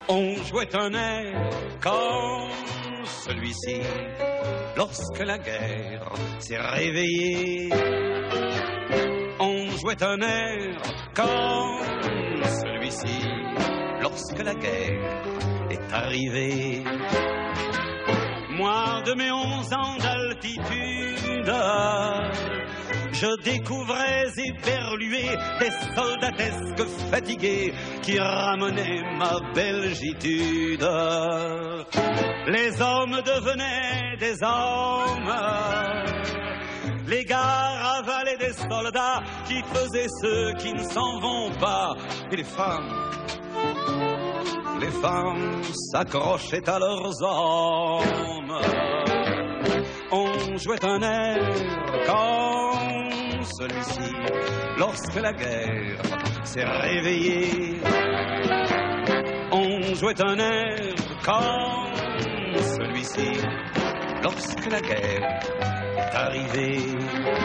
On jouait un air comme celui-ci lorsque la guerre s'est réveillée. On jouait un air comme celui-ci lorsque la guerre est arrivée. Moi, de mes 11 ans d'altitude, je découvrais éberlué des soldatesques fatigués qui ramenaient ma belgitude. Les hommes devenaient des hommes, les gars ravalaient des soldats qui faisaient ceux qui ne s'en vont pas. Et les femmes s'accrochaient à leurs hommes. On jouait un air comme celui-ci lorsque la guerre s'est réveillée. On jouait un air comme celui-ci lorsque la guerre est arrivée.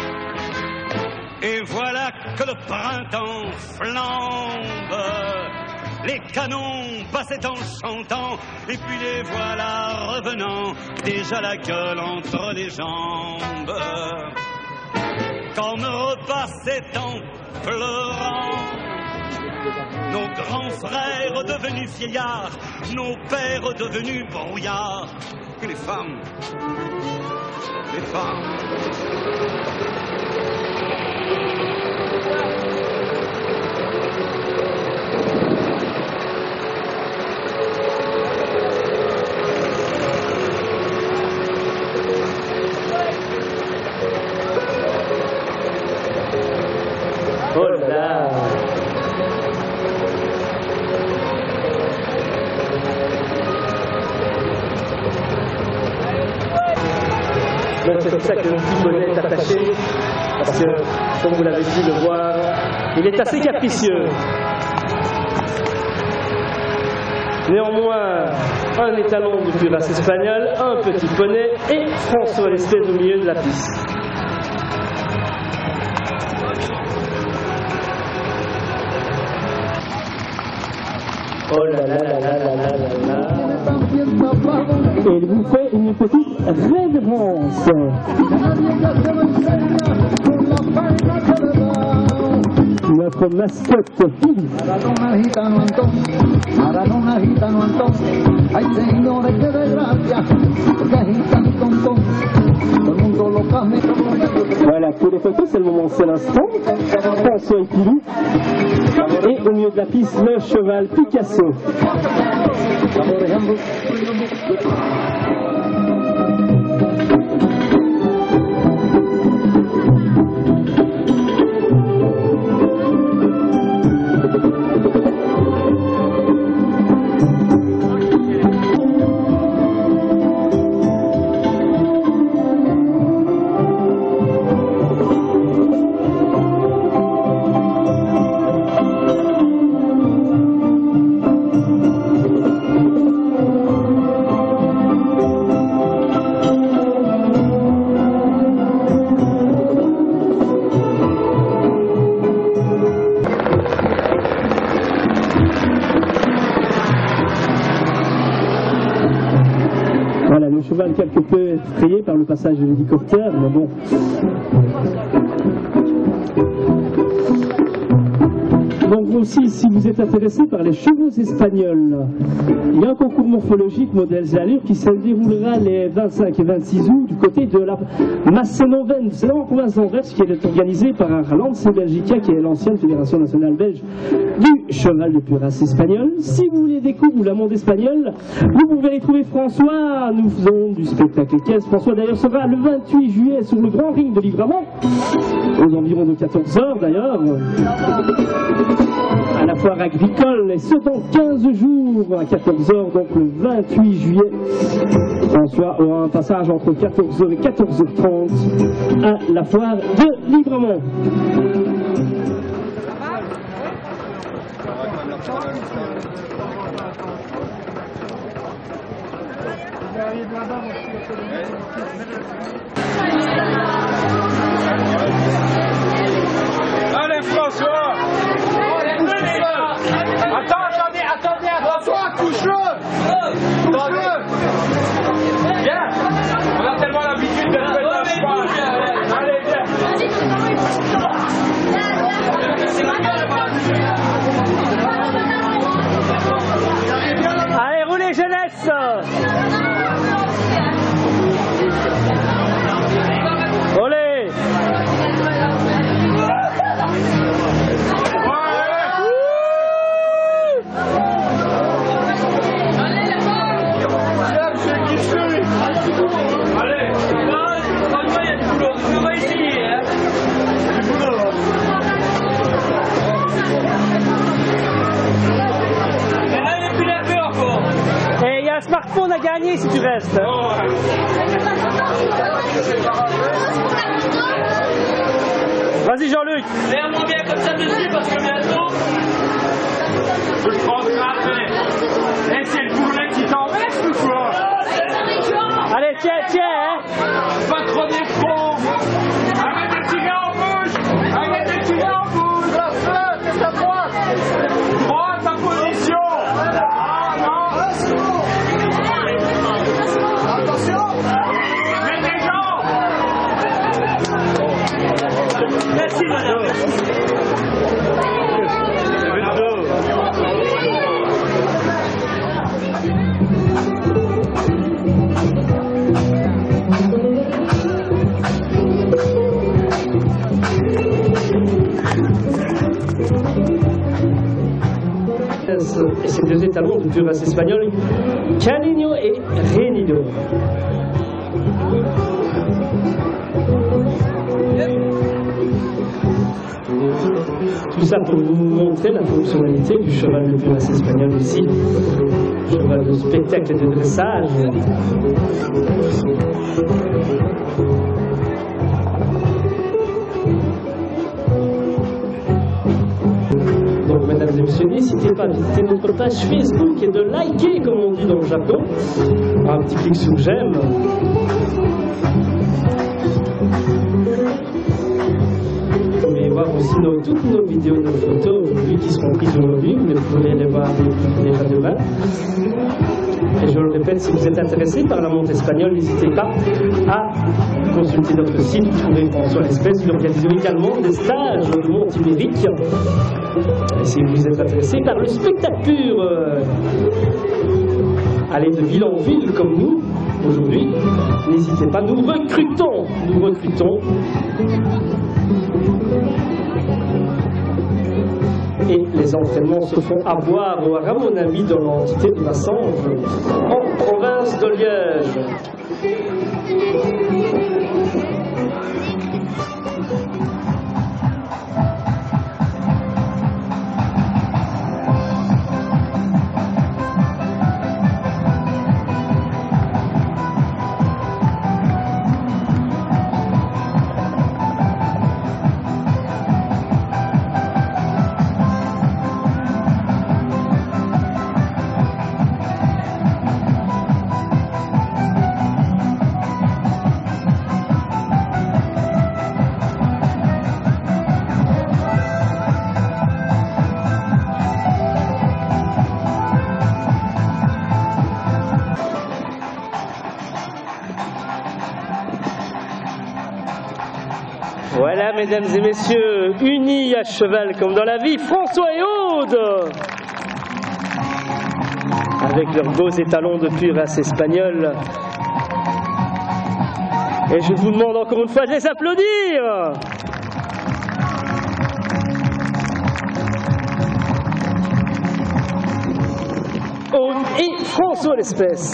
Et voilà que le printemps flambe, les canons passaient en chantant, et puis les voilà revenant, déjà la gueule entre les jambes. Comme repassaient en pleurant nos grands frères devenus vieillards, nos pères devenus brouillards, et les femmes. Oh là là. Donc c'est pour ça que le petit bonnet est attaché, parce que, comme vous l'avez pu le voir, il est assez capricieux. Néanmoins, un étalon du cuirasse espagnol, un petit poney et François Lespez au milieu de la piste. Oh là là là là là là là là. Et il vous fait une petite révérence. Notre mascotte Maradona gitano Antón, ay señores que desgracia, porque gitano tontón, todo el mundo lo came. Voilà, pour les photos, c'est le moment, c'est l'instant. François Epilou. Et au milieu de la piste, le cheval Picasso. Voilà, le cheval quelque peu effrayé par le passage de l'hélicoptère, mais bon. Donc vous aussi, si vous êtes intéressé par les chevaux espagnols, il y a un concours morphologique modèles et allures qui se déroulera les 25 et 26 août du côté de la Macénovaine. C'est en province d'Anvers qui est organisé par Lance Belgica, qui est l'ancienne fédération nationale belge du cheval de cuirasse espagnol. Si vous voulez découvrir le monde espagnol, vous pouvez y trouver François. Nous faisons du spectacle caisse. François d'ailleurs sera le 28 juillet sur le grand ring de Livramont, aux environs de 14 h d'ailleurs, à la foire agricole, et ce dans 15 jours à 14 h, donc le 28 juillet. François aura un passage entre 14 h et 14 h 30 à la foire de Livramont. Allez François! Attends, François, couche-le! smartphone à gagner si tu restes. Vas-y Jean-Luc. Mets-moi bien comme ça dessus parce que bientôt, je le prends après. Et c'est le boulet qui t'embête ou quoi? Allez, tiens, hein. Pas trop d'écran. Arrête de tirer en bouche. Arrête de tirer en bouche. C'est à droite. Droite, ta position. Ah non. Attention. Mets des jambes. Merci madame. Et ces deux étalons de pure race espagnole, Canino et Renido. Tout ça pour vous montrer la fonctionnalité du cheval de pure race espagnole ici. Cheval de spectacle et de dressage. Donc, mesdames et messieurs, n'hésitez pas à visiter notre page Facebook et de liker, comme on dit dans le Japon. Un petit clic sur j'aime. Vous pouvez voir aussi toutes nos vidéos, nos photos aujourd'hui qui seront prises aujourd'hui. Vous pourrez les voir déjà demain. Et je le répète, si vous êtes intéressé par la monte espagnole, n'hésitez pas à consulter notre site, trouver François Lespèce. Nous organisons également des stages de monte ibérique. Et si vous êtes intéressé par le spectacle pur, aller de ville en ville comme nous, aujourd'hui, n'hésitez pas, nous recrutons. Et les entraînements se font avoir au Ramonami dans l'entité de Massange, en province de Liège. Voilà, mesdames et messieurs, unis à cheval comme dans la vie, François et Aude, avec leurs beaux étalons de pure race espagnole. Et je vous demande encore une fois de les applaudir. Aude et François Lespèce.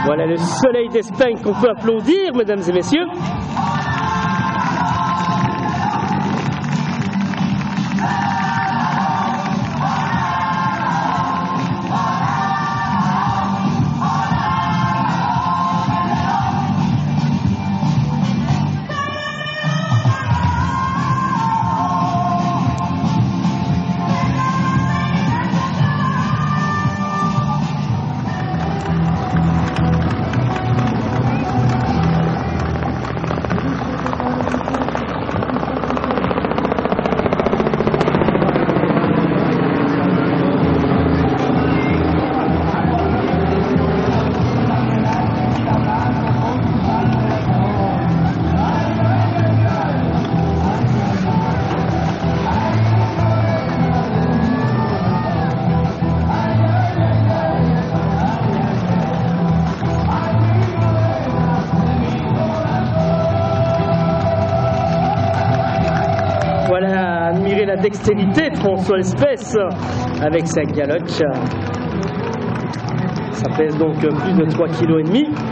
Voilà le soleil d'Espagne qu'on peut applaudir, mesdames et messieurs. Voilà, admirez la dextérité de François Lespès avec sa galoche. Ça pèse donc plus de 3,5 kg.